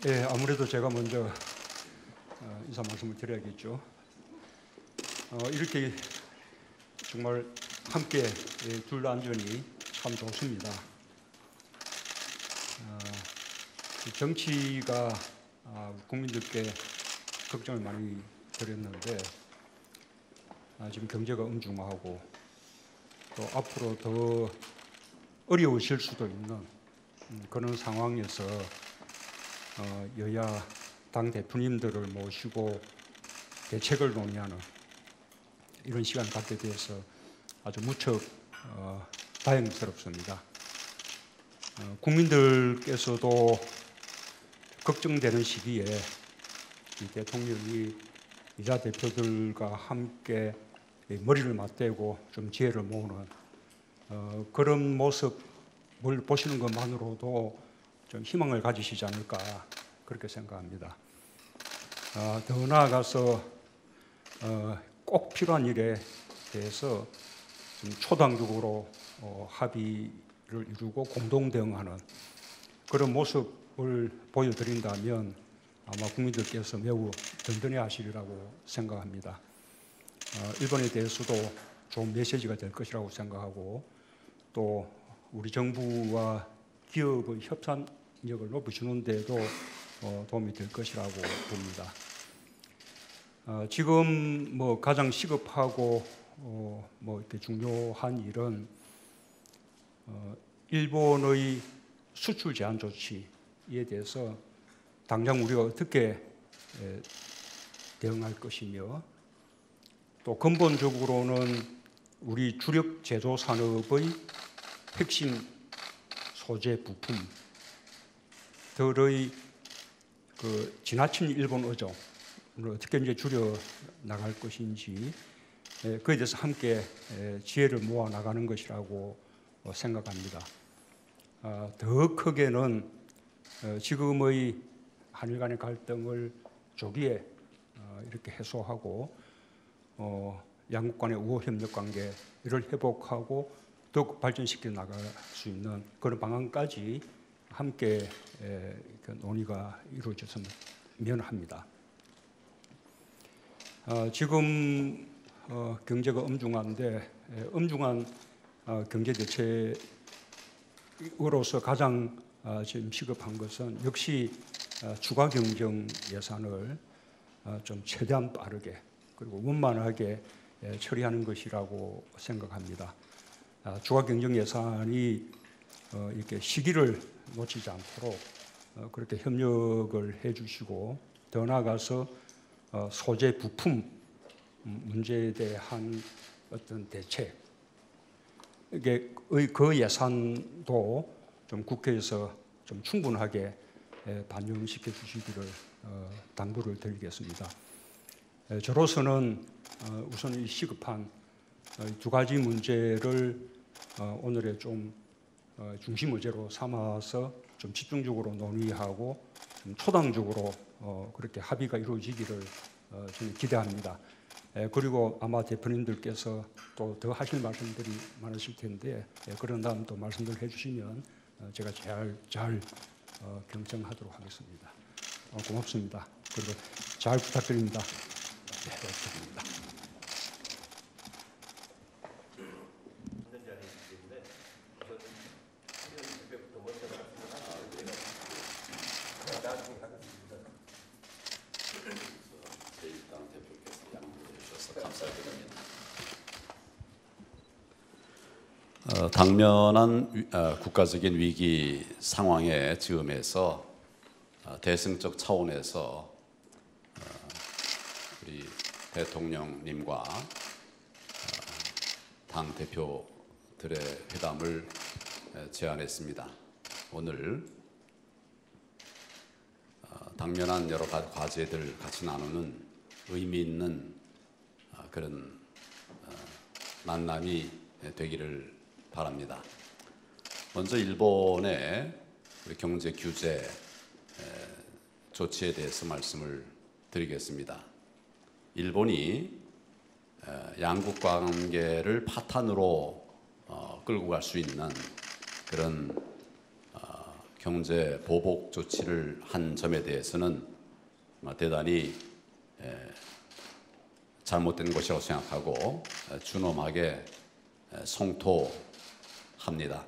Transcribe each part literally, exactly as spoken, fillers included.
예, 아무래도 제가 먼저 어, 인사 말씀을 드려야겠죠. 어, 이렇게 정말 함께 예, 둘 앉으니 참 좋습니다. 어, 정치가 아, 국민들께 걱정을 많이 드렸는데 아, 지금 경제가 엄중하고 또 앞으로 더 어려우실 수도 있는 음, 그런 상황에서 어, 여야 당 대표님들을 모시고 대책을 논의하는 이런 시간을 갖게 되어서 아주 무척 어, 다행스럽습니다. 어, 국민들께서도 걱정되는 시기에 이 대통령이 여야 대표들과 함께 머리를 맞대고 좀 지혜를 모으는 어, 그런 모습을 보시는 것만으로도 좀 희망을 가지시지 않을까 그렇게 생각합니다. 어, 더 나아가서 어, 꼭 필요한 일에 대해서 좀 초당적으로 어, 합의를 이루고 공동 대응하는 그런 모습을 보여드린다면 아마 국민들께서 매우 든든해하시리라고 생각합니다. 어, 일본에 대해서도 좋은 메시지가 될 것이라고 생각하고 또 우리 정부와 기업의 협상력을 높이시는 데도 어, 도움이 될 것이라고 봅니다. 어, 지금 뭐 가장 시급하고 어, 뭐 이렇게 중요한 일은 어, 일본의 수출 제한 조치에 대해서 당장 우리가 어떻게 에, 대응할 것이며 또 근본적으로는 우리 주력 제조 산업의 핵심 소재 부품들의 그 지나친 일본 의존을 어떻게 이제 줄여 나갈 것인지 그에 대해서 함께 지혜를 모아 나가는 것이라고 생각합니다. 더 크게는 지금의 한일 간의 갈등을 조기에 이렇게 해소하고 양국 간의 우호 협력 관계를 회복하고 더욱 발전시켜 나갈 수 있는 그런 방안까지 함께 논의가 이루어졌으면 합니다. 지금 경제가 엄중한데 엄중한 경제 대책으로서 가장 지금 시급한 것은 역시 추가 경정 예산을 좀 최대한 빠르게 그리고 원만하게 처리하는 것이라고 생각합니다. 추가 경정 예산이 이렇게 시기를 놓치지 않도록 그렇게 협력을 해주시고 더 나아가서 소재 부품 문제에 대한 어떤 대책 이게 그 예산도 좀 국회에서 좀 충분하게 반영시켜 주시기를 당부를 드리겠습니다. 저로서는 우선 이 시급한 두 가지 문제를 오늘의 좀 중심 의제로 삼아서 좀 집중적으로 논의하고 좀 초당적으로 그렇게 합의가 이루어지기를 저는 기대합니다. 그리고 아마 대표님들께서 또 더 하실 말씀들이 많으실 텐데 그런 다음 또 말씀들 해주시면 제가 잘, 잘 경청하도록 하겠습니다. 고맙습니다. 그리고 잘 부탁드립니다. 네, 부탁드립니다. 어, 당면한 위, 어, 국가적인 위기 상황의 즈음에서 어, 대승적 차원에서 어, 우리 대통령님과 어, 당 대표들의 회담을 제안했습니다. 오늘 어, 당면한 여러 가지 과제들 같이 나누는 의미 있는 어, 그런 어, 만남이 되기를 바랍니다. 먼저 일본의 경제 규제 조치에 대해서 말씀을 드리겠습니다. 일본이 양국 관계를 파탄으로 끌고 갈 수 있는 그런 경제 보복 조치를 한 점에 대해서는 대단히 잘못된 것이라고 생각하고 준엄하게 성토합니다.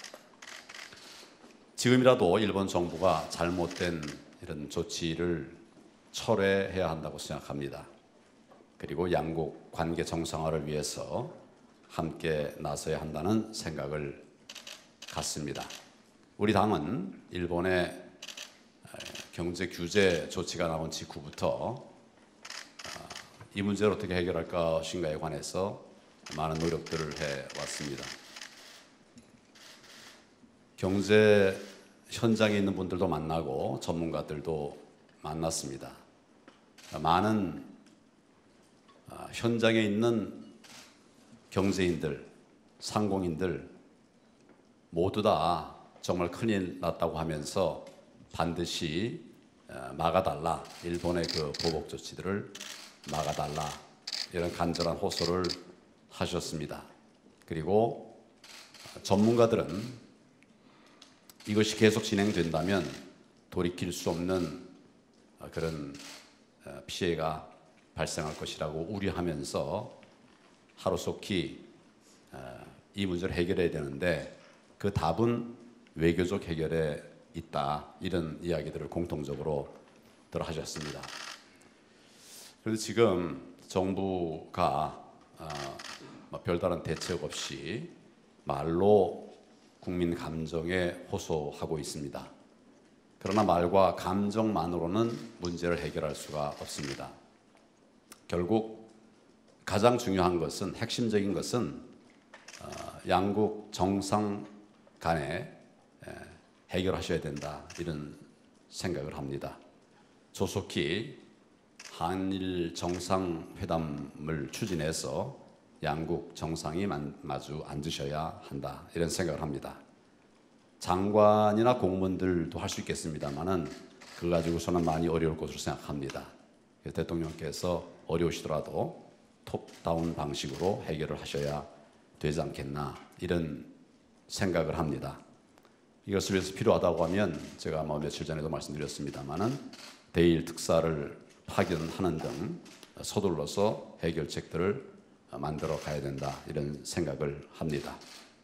지금이라도 일본 정부가 잘못된 이런 조치를 철회해야 한다고 생각합니다. 그리고 양국 관계 정상화를 위해서 함께 나서야 한다는 생각을 갖습니다. 우리 당은 일본의 경제 규제 조치가 나온 직후부터 이 문제를 어떻게 해결할 것인가에 관해서 많은 노력들을 해왔습니다. 경제 현장에 있는 분들도 만나고 전문가들도 만났습니다. 많은 현장에 있는 경제인들, 상공인들 모두 다 정말 큰일 났다고 하면서 반드시 막아달라, 일본의 그 보복 조치들을 막아달라, 이런 간절한 호소를 하셨습니다. 그리고 전문가들은 이것이 계속 진행된다면 돌이킬 수 없는 그런 피해가 발생할 것이라고 우려하면서 하루속히 이 문제를 해결해야 되는데 그 답은 외교적 해결에 있다, 이런 이야기들을 공통적으로 들 하셨습니다. 그런데 지금 정부가 별다른 대책 없이 말로 국민 감정에 호소하고 있습니다. 그러나 말과 감정만으로는 문제를 해결할 수가 없습니다. 결국 가장 중요한 것은, 핵심적인 것은 양국 정상 간에 해결하셔야 된다, 이런 생각을 합니다. 조속히 한일 정상회담을 추진해서 양국 정상이 마주 앉으셔야 한다, 이런 생각을 합니다. 장관이나 공무원들도 할 수 있겠습니다만은 그거 가지고서는 많이 어려울 것으로 생각합니다. 대통령께서 어려우시더라도 톱다운 방식으로 해결을 하셔야 되지 않겠나, 이런 생각을 합니다. 이것을 위해서 필요하다고 하면 제가 뭐 며칠 전에도 말씀드렸습니다만은 대일 특사를 파견하는 등 서둘러서 해결책들을 만들어 가야 된다, 이런 생각을 합니다.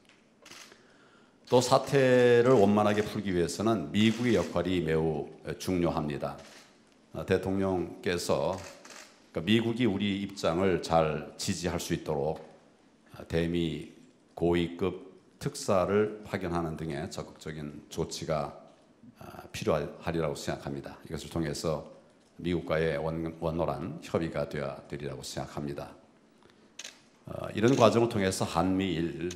또 사태를 원만하게 풀기 위해서는 미국의 역할이 매우 중요합니다. 대통령께서 미국이 우리 입장을 잘 지지할 수 있도록 대미 고위급 특사를 파견하는 등의 적극적인 조치가 필요하리라고 생각합니다. 이것을 통해서 미국과의 원활한 협의가 되어야 되리라고 생각합니다. 이런 과정을 통해서 한미일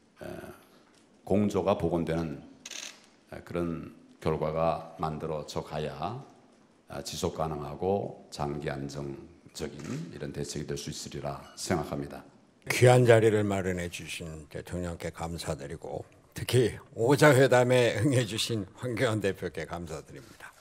공조가 복원되는 그런 결과가 만들어져 가야 지속 가능하고 장기 안정적인 이런 대책이 될 수 있으리라 생각합니다. 귀한 자리를 마련해 주신 대통령께 감사드리고 특히 오자회담에 응해 주신 황교안 대표께 감사드립니다.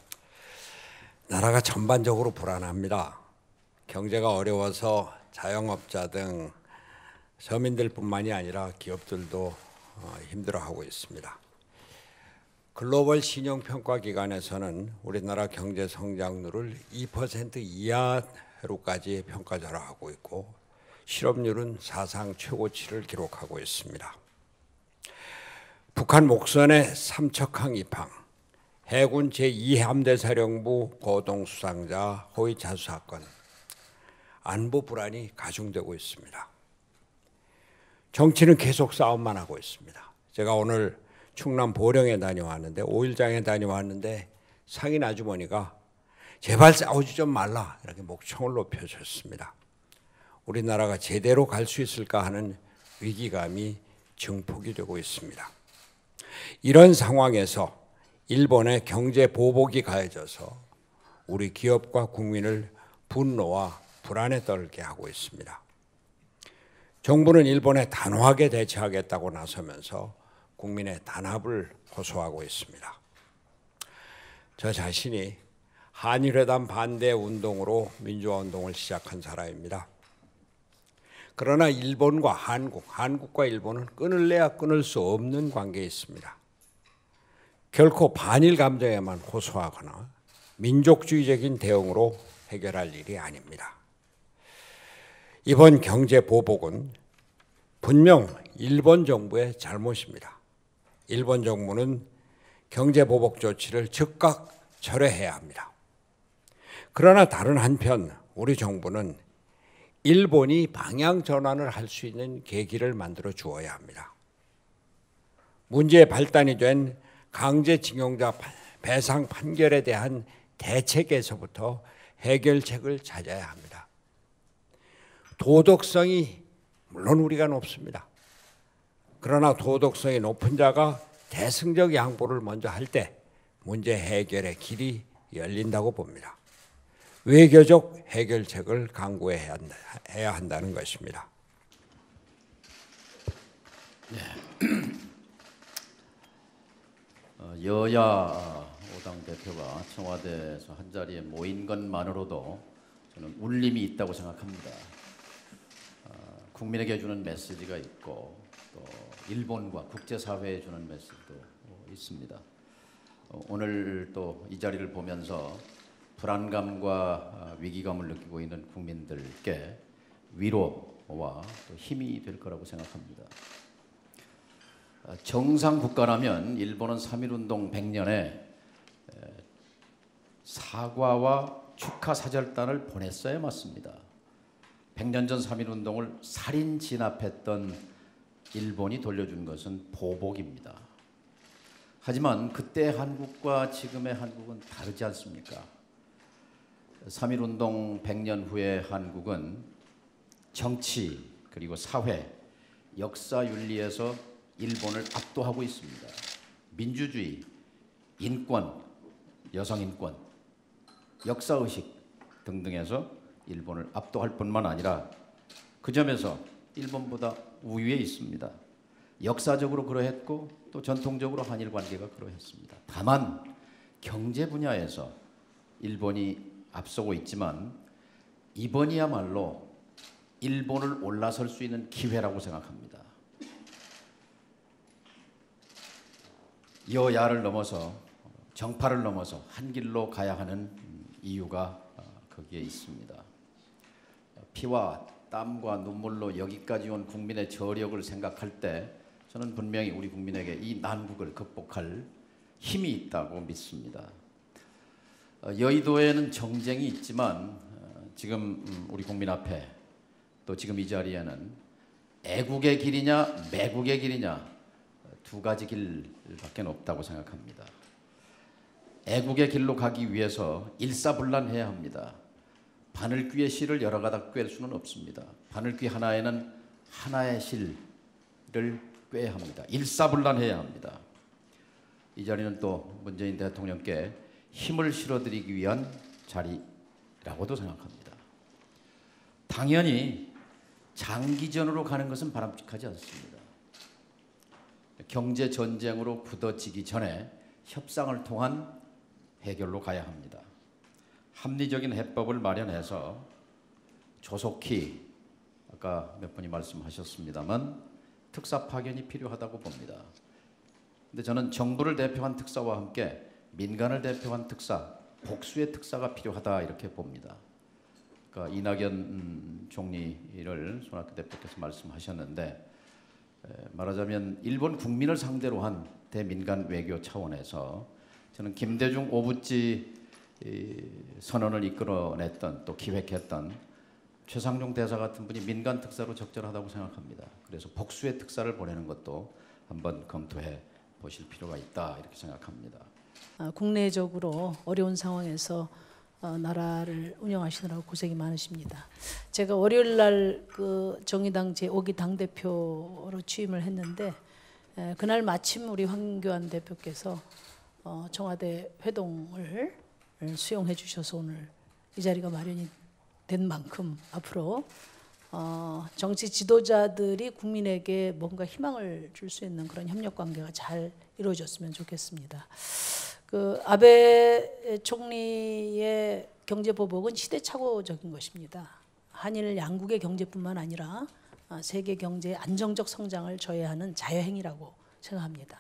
나라가 전반적으로 불안합니다. 경제가 어려워서 자영업자 등 서민들뿐만이 아니라 기업들도 힘들어하고 있습니다. 글로벌 신용평가기관에서는 우리나라 경제 성장률을 이 퍼센트 이하로까지 평가절하하고 있고 실업률은 사상 최고치를 기록하고 있습니다. 북한 목선의 삼척항 입항, 해군 제이 함대사령부 고동수상자 허위 자수 사건, 안보 불안이 가중되고 있습니다. 정치는 계속 싸움만 하고 있습니다. 제가 오늘 충남 보령에 다녀왔는데 오일장에 다녀왔는데 상인 아주머니가 제발 싸우지 좀 말라, 이렇게 목청을 높여줬습니다. 우리나라가 제대로 갈 수 있을까 하는 위기감이 증폭이 되고 있습니다. 이런 상황에서 일본의 경제 보복이 가해져서 우리 기업과 국민을 분노와 불안에 떨게 하고 있습니다. 정부는 일본에 단호하게 대처하겠다고 나서면서 국민의 단합을 호소하고 있습니다. 저 자신이 한일회담 반대 운동으로 민주화운동을 시작한 사람입니다. 그러나 일본과 한국, 한국과 일본은 끊을래야 끊을 수 없는 관계에 있습니다. 결코 반일 감정에만 호소하거나 민족주의적인 대응으로 해결할 일이 아닙니다. 이번 경제 보복은 분명 일본 정부의 잘못입니다. 일본 정부는 경제 보복 조치를 즉각 철회해야 합니다. 그러나 다른 한편 우리 정부는 일본이 방향 전환을 할 수 있는 계기를 만들어 주어야 합니다. 문제의 발단이 된 강제징용자 배상 판결에 대한 대책에서부터 해결책을 찾아야 합니다. 도덕성이 물론 우리가 높습니다. 그러나 도덕성이 높은 자가 대승적 양보를 먼저 할 때 문제 해결의 길이 열린다고 봅니다. 외교적 해결책을 강구해야 한다, 해야 한다는 것입니다. 여야 오당 대표가 청와대에서 한자리에 모인 것만으로도 저는 울림이 있다고 생각합니다. 국민에게 주는 메시지가 있고 또 일본과 국제사회에 주는 메시지도 있습니다. 오늘 또 이 자리를 보면서 불안감과 위기감을 느끼고 있는 국민들께 위로와 또 힘이 될 거라고 생각합니다. 정상 국가라면 일본은 삼일운동 백 년에 사과와 축하 사절단을 보냈어야 맞습니다. 백 년 전 삼일운동을 살인 진압했던 일본이 돌려준 것은 보복입니다. 하지만 그때 한국과 지금의 한국은 다르지 않습니까? 삼일운동 백 년 후의 한국은 정치 그리고 사회, 역사 윤리에서 일본을 압도하고 있습니다. 민주주의, 인권, 여성인권, 역사의식 등등에서 일본을 압도할 뿐만 아니라 그 점에서 일본보다 우위에 있습니다. 역사적으로 그러했고 또 전통적으로 한일 관계가 그러했습니다. 다만 경제 분야에서 일본이 앞서고 있지만 이번이야말로 일본을 올라설 수 있는 기회라고 생각합니다. 여야를 넘어서 정파를 넘어서 한 길로 가야 하는 이유가 거기에 있습니다. 피와 땀과 눈물로 여기까지 온 국민의 저력을 생각할 때 저는 분명히 우리 국민에게 이 난국을 극복할 힘이 있다고 믿습니다. 여의도에는 정쟁이 있지만 지금 우리 국민 앞에 또 지금 이 자리에는 애국의 길이냐 매국의 길이냐 두 가지 길밖에 없다고 생각합니다. 애국의 길로 가기 위해서 일사불란해야 합니다. 바늘귀의 실을 여러 가닥 꿰 수는 없습니다. 바늘귀 하나에는 하나의 실을 꿰야 합니다. 일사불란해야 합니다. 이 자리는 또 문재인 대통령께 힘을 실어드리기 위한 자리라고도 생각합니다. 당연히 장기전으로 가는 것은 바람직하지 않습니다. 경제 전쟁으로 굳어지기 전에 협상을 통한 해결로 가야 합니다. 합리적인 해법을 마련해서 조속히 아까 몇 분이 말씀하셨습니다만 특사 파견이 필요하다고 봅니다. 근데 저는 정부를 대표한 특사와 함께 민간을 대표한 특사, 복수의 특사가 필요하다 이렇게 봅니다. 그러니까 이낙연 음, 총리를 손학규 대표께서 말씀하셨는데 에, 말하자면 일본 국민을 상대로 한 대민간 외교 차원에서 저는 김대중 오부지 이, 선언을 이끌어냈던 또 기획했던 최상용 대사 같은 분이 민간 특사로 적절하다고 생각합니다. 그래서 복수의 특사를 보내는 것도 한번 검토해 보실 필요가 있다 이렇게 생각합니다. 어, 국내적으로 어려운 상황에서 어, 나라를 운영하시느라고 고생이 많으십니다. 제가 월요일 날 그 정의당 제오 기 당대표로 취임을 했는데 에, 그날 마침 우리 황교안 대표께서 어, 청와대 회동을 수용해 주셔서 오늘 이 자리가 마련이 된 만큼 앞으로 어, 정치 지도자들이 국민에게 뭔가 희망을 줄 수 있는 그런 협력 관계가 잘 이루어졌으면 좋겠습니다. 그 아베 총리의 경제 보복은 시대착오적인 것입니다. 한일 양국의 경제뿐만 아니라 세계 경제의 안정적 성장을 저해하는 자해행위라고 생각합니다.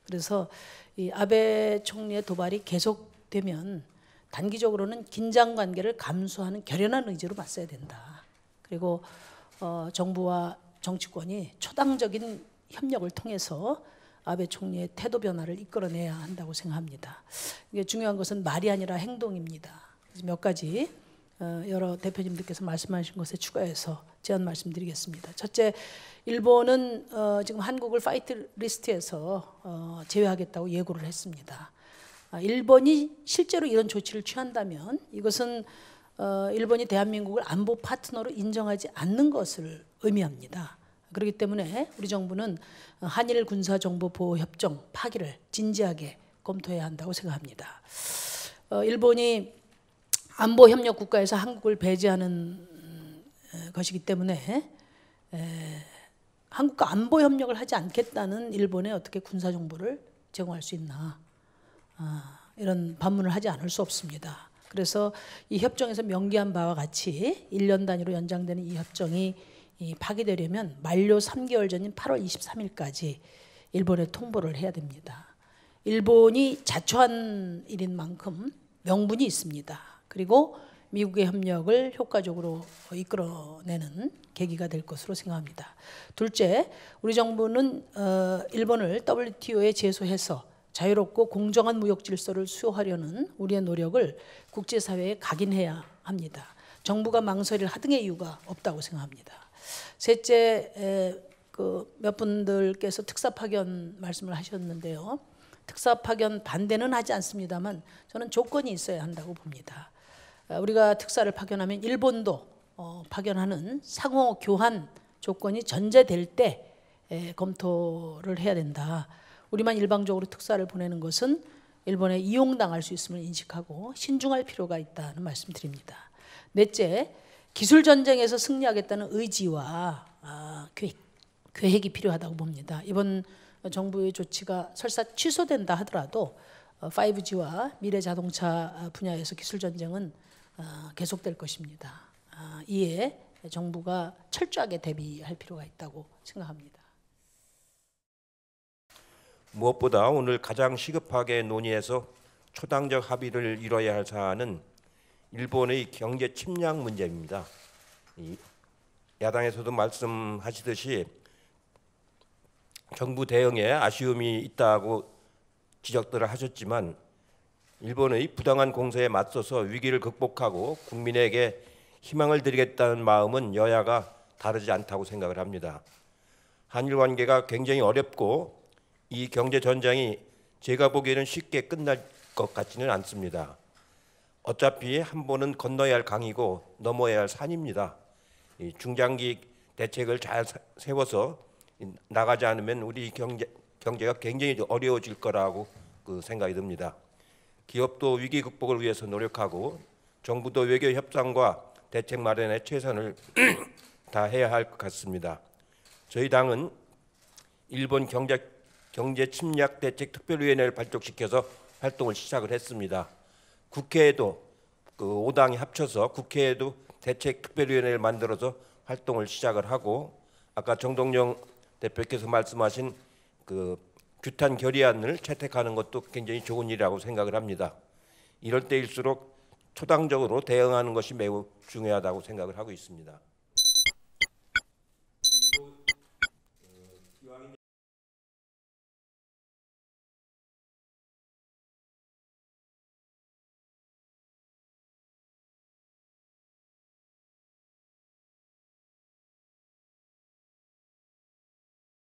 그래서 이 아베 총리의 도발이 계속되면 단기적으로는 긴장 관계를 감수하는 결연한 의지로 맞서야 된다. 그리고 어, 정부와 정치권이 초당적인 협력을 통해서 아베 총리의 태도 변화를 이끌어내야 한다고 생각합니다. 이게 중요한 것은 말이 아니라 행동입니다. 그래서 몇 가지 어, 여러 대표님들께서 말씀하신 것에 추가해서 제안 말씀드리겠습니다. 첫째, 일본은 어, 지금 한국을 파이트 리스트에서 어, 제외하겠다고 예고를 했습니다. 아, 일본이 실제로 이런 조치를 취한다면 이것은 어, 일본이 대한민국을 안보 파트너로 인정하지 않는 것을 의미합니다. 그렇기 때문에 우리 정부는 한일 군사정보보호협정 파기를 진지하게 검토해야 한다고 생각합니다. 어, 일본이 안보협력 국가에서 한국을 배제하는 것이기 때문에 에, 한국과 안보협력을 하지 않겠다는 일본에 어떻게 군사정보를 제공할 수 있나, 아, 이런 반문을 하지 않을 수 없습니다. 그래서 이 협정에서 명기한 바와 같이 일 년 단위로 연장되는 이 협정이 이 파기되려면 만료 삼 개월 전인 팔월 이십삼일까지 일본에 통보를 해야 됩니다. 일본이 자초한 일인 만큼 명분이 있습니다. 그리고 미국의 협력을 효과적으로 이끌어내는 계기가 될 것으로 생각합니다. 둘째, 우리 정부는 어, 일본을 더블유티오에 제소해서 자유롭고 공정한 무역 질서를 수호하려는 우리의 노력을 국제사회에 각인해야 합니다. 정부가 망설일 하등의 이유가 없다고 생각합니다. 셋째, 그 몇 분들께서 특사 파견 말씀을 하셨는데요. 특사 파견 반대는 하지 않습니다만 저는 조건이 있어야 한다고 봅니다. 우리가 특사를 파견하면 일본도 어, 파견하는 상호 교환 조건이 전제될 때 에, 검토를 해야 된다. 우리만 일방적으로 특사를 보내는 것은 일본에 이용당할 수 있음을 인식하고 신중할 필요가 있다는 말씀드립니다. 넷째, 기술 전쟁에서 승리하겠다는 의지와 아, 계획, 계획이 필요하다고 봅니다. 이번 정부의 조치가 설사 취소된다 하더라도 파이브지와 미래 자동차 분야에서 기술 전쟁은 계속될 것입니다. 이에 정부가 철저하게 대비할 필요가 있다고 생각합니다. 무엇보다 오늘 가장 시급하게 논의해서 초당적 합의를 이뤄야 할 사안은 일본의 경제 침략 문제입니다. 야당에서도 말씀하시듯이 정부 대응에 아쉬움이 있다고 지적들을 하셨지만 일본의 부당한 공세에 맞서서 위기를 극복하고 국민에게 희망을 드리겠다는 마음은 여야가 다르지 않다고 생각을 합니다. 한일 관계가 굉장히 어렵고 이 경제 전쟁이 제가 보기에는 쉽게 끝날 것 같지는 않습니다. 어차피 한 번은 건너야 할 강이고 넘어야 할 산입니다. 이 중장기 대책을 잘 세워서 나가지 않으면 우리 경제, 경제가 굉장히 어려워질 거라고 그 생각이 듭니다. 기업도 위기 극복을 위해서 노력하고 정부도 외교 협상과 대책 마련에 최선을 다해야 할 것 같습니다. 저희 당은 일본 경제, 경제 침략 대책 특별위원회를 발족시켜서 활동을 시작을 했습니다. 국회에도 그 오 당이 합쳐서 국회에도 대책 특별위원회를 만들어서 활동을 시작을 하고 아까 정동영 대표께서 말씀하신 그 규탄 결의안을 채택하는 것도 굉장히 좋은 일이라고 생각을 합니다. 이럴 때일수록 초당적으로 대응하는 것이 매우 중요하다고 생각을 하고 있습니다.